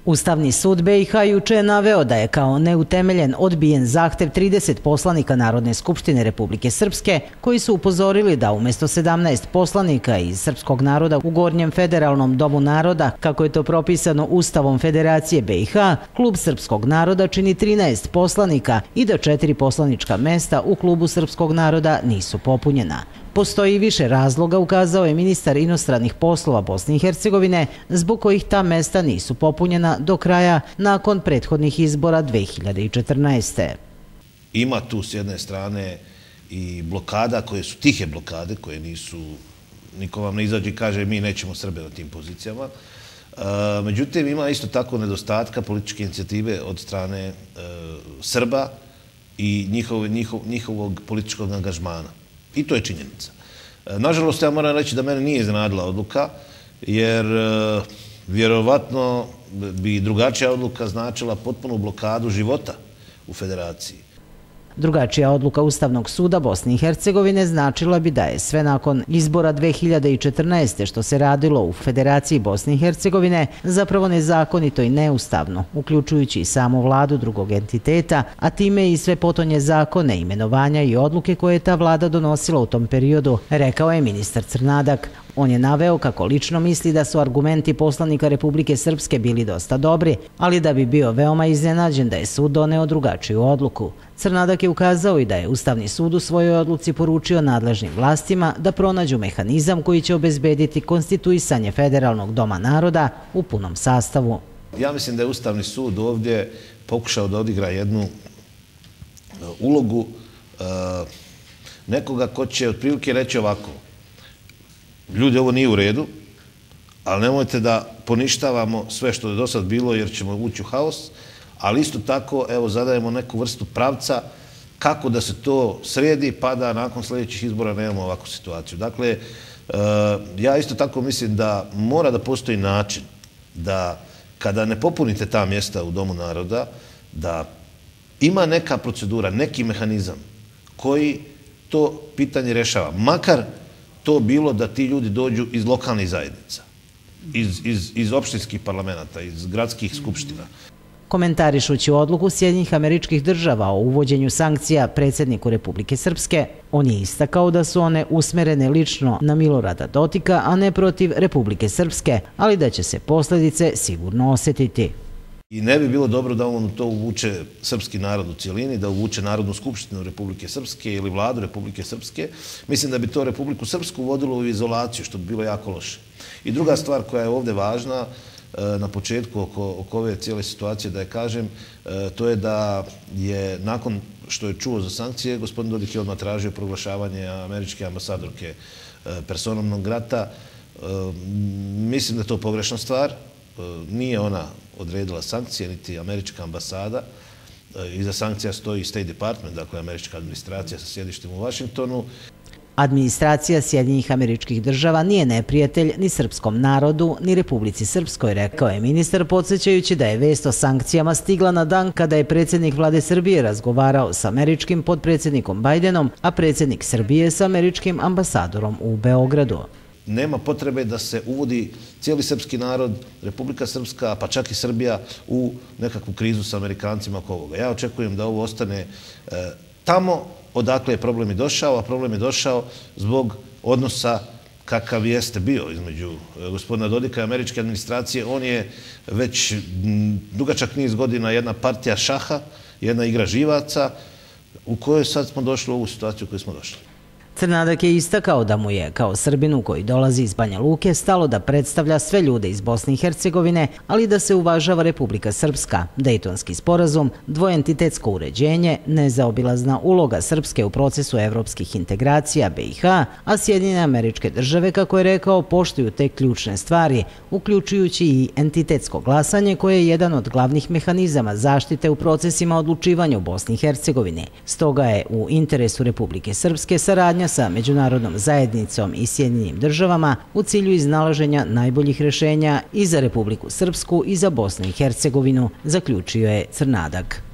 Ustavni sud BiH juče je naveo da je kao neutemeljen odbijen zahtev 30 poslanika Narodne skupštine Republike Srpske, koji su upozorili da umjesto 17 poslanika iz srpskog naroda u Gornjem federalnom domu naroda, kako je to propisano Ustavom Federacije BiH, klub srpskog naroda čini 13 poslanika i da 4 poslanička mesta u klubu srpskog naroda nisu popunjena. Postoji više razloga, ukazao je ministar inostranih poslova Bosne i Hercegovine, zbog kojih ta mesta nisu popunjena do kraja nakon prethodnih izbora 2014. Ima tu s jedne strane i blokada koje su tihe blokade, koje nisu, niko vam ne izađe i kaže mi nećemo Srbe na tim pozicijama. Međutim, ima isto tako nedostatka političke inicijative od strane Srba i njihovog političkog angažmana. I to je činjenica. Nažalost, ja moram reći da mene nije iznenadila odluka, jer vjerovatno bi drugačija odluka značila potpunu blokadu života u federaciji. Drugačija odluka Ustavnog suda Bosne i Hercegovine značila bi da je sve nakon izbora 2014. što se radilo u Federaciji Bosne i Hercegovine zapravo nezakonito i neustavno, uključujući i samu vladu drugog entiteta, a time i sve potonje zakone, imenovanja i odluke koje je ta vlada donosila u tom periodu, rekao je ministar Crnadak. On je naveo kako lično misli da su argumenti poslanika Republike Srpske bili dosta dobri, ali da bi bio veoma iznenađen da je sud doneo drugačiju odluku. Crnadak je ukazao i da je Ustavni sud u svojoj odluci poručio nadležnim vlastima da pronađu mehanizam koji će obezbediti konstituisanje Federalnog doma naroda u punom sastavu. Ja mislim da je Ustavni sud ovdje pokušao da odigra jednu ulogu nekoga ko će otprilike reći ovako: ljudi, ovo nije u redu, ali nemojte da poništavamo sve što je do sad bilo jer ćemo ući u haos, ali isto tako, evo, zadajemo neku vrstu pravca kako da se to sredi pa da nakon sljedećih izbora nemamo ovakvu situaciju. Dakle, ja isto tako mislim da mora da postoji način da kada ne popunite ta mjesta u Domu naroda, da ima neka procedura, neki mehanizam koji to pitanje rešava. Makar to bilo da ti ljudi dođu iz lokalnih zajednica, iz opštinskih parlamenta, iz gradskih skupština. Komentarišući odluku Sjedinjenih Američkih Država o uvođenju sankcija predsjedniku Republike Srpske, on je istakao da su one usmerene lično na Milorada Dodika, a ne protiv Republike Srpske, ali da će se posljedice sigurno osjetiti. I ne bi bilo dobro da on to uvuče srpski narod u cijelini, da uvuče Narodnu skupštinu Republike Srpske ili vladu Republike Srpske. Mislim da bi to Republiku Srpsku vodilo u izolaciju, što bi bilo jako loše. I druga stvar koja je ovdje važna, na početku oko ove cijele situacije, da je kažem, to je da je nakon što je čuo za sankcije, gospodin Dodik je odmah tražio proglašavanje američke ambasadorke personom non grata. Mislim da je to pogrešna stvar. Nije ona odredila sankcije, niti američka ambasada. Iza sankcija stoji State Department, dakle američka administracija sa sjedištem u Vašingtonu. Administracija Sjedinjenih Američkih Država nije neprijatelj ni srpskom narodu, ni Republici Srpskoj, rekao je ministar, podsjećajući da je vest o sankcijama stigla na dan kada je predsjednik vlade Srbije razgovarao sa američkim potpredsjednikom Bajdenom, a predsjednik Srbije sa američkim ambasadorom u Beogradu. Nema potrebe da se uvodi cijeli srpski narod, Republika Srpska, pa čak i Srbija u nekakvu krizu sa Amerikancima oko ovoga. Ja očekujem da ovo ostane tamo odakle je problem i došao, a problem je došao zbog odnosa kakav jeste bio između gospodina Dodika i američke administracije. On je već dugačak niz godina jedna partija šaha, jedna igra živaca, u kojoj sad smo došli u ovu situaciju u kojoj smo došli. Crnadak je istakao da mu je, kao Srbinu koji dolazi iz Banja Luke, stalo da predstavlja sve ljude iz Bosne i Hercegovine, ali da se uvažava Republika Srpska, Dejtonski sporazum, dvoentitetsko uređenje, nezaobilazna uloga Srpske u procesu evropskih integracija BiH, a Sjedinjene Američke Države, kako je rekao, poštuju te ključne stvari, uključujući i entitetsko glasanje, koje je jedan od glavnih mehanizama zaštite u procesima odlučivanja u Bosni i Hercegovini. Stoga je u interesu Republike Srpske saradnja sa međunarodnom zajednicom i Sjedinjenim Državama u cilju iznalaženja najboljih rješenja i za Republiku Srpsku i za Bosnu i Hercegovinu, zaključio je Crnadak.